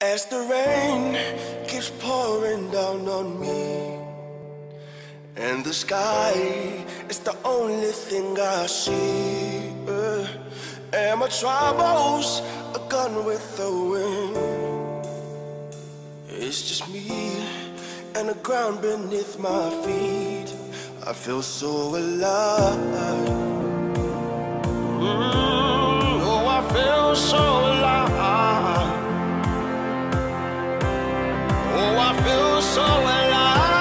As the rain keeps pouring down on me, and the sky is the only thing I see, and my troubles are gone with the wind. It's just me and the ground beneath my feet. I feel so alive. Oh, I feel so alive. Oh, I feel so alive.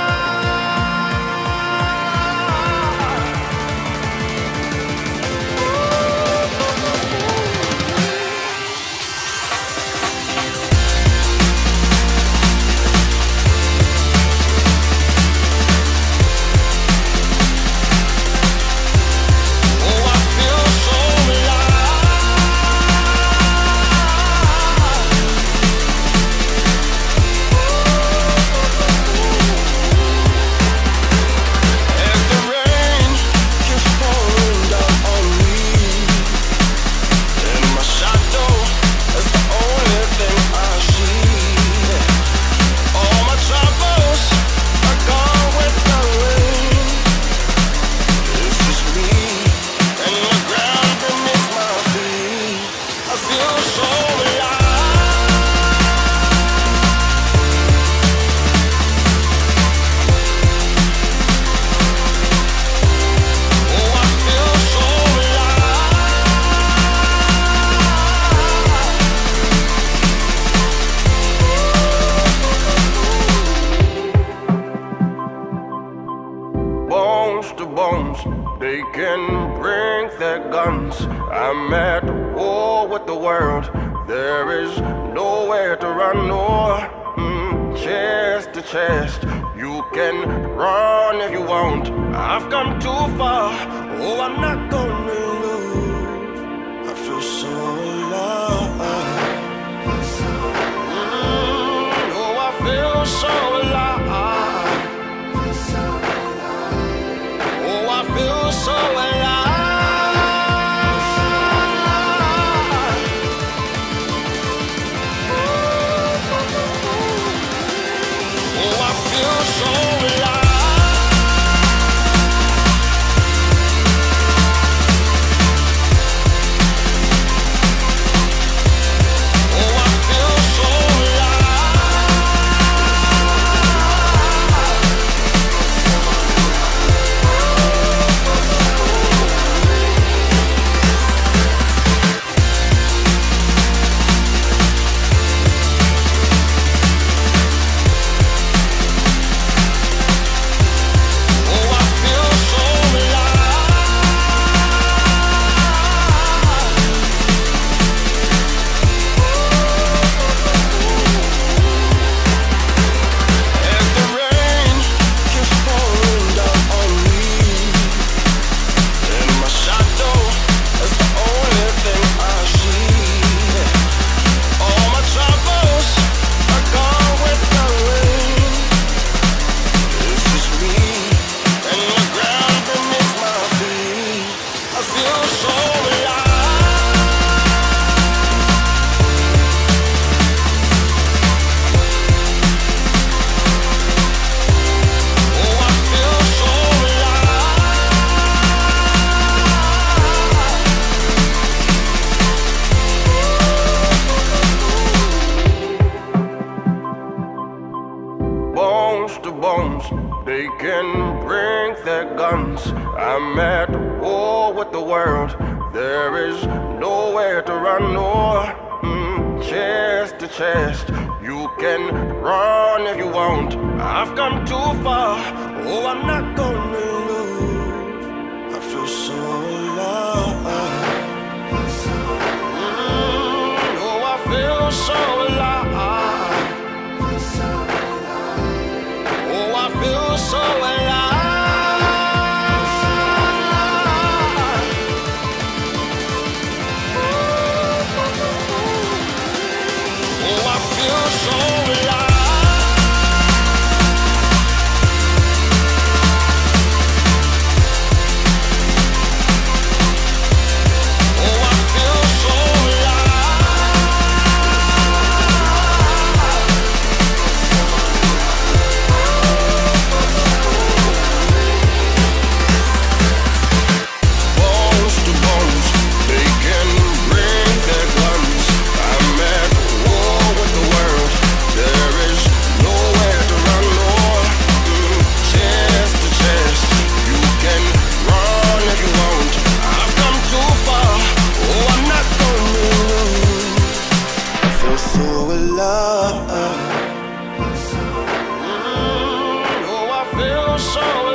They can bring their guns. I'm at war with the world. There is nowhere to run, nor chest to chest. You can run if you want. I've come too far. Oh, I'm not gonna lose. I feel so alive. Oh, I feel so alive. I feel so alive. Oh, I feel so alive. Oh, I feel so bones. They can bring their guns. I'm at war with the world. There is nowhere to run, nor chest to chest. You can run if you want. I've come too far. Oh, I'm not gonna lose. I feel so alive. Oh, I feel so alive. I feel so alive. Oh, I feel so alive. Oh, I feel so alive. so alive. Oh, I feel so alive.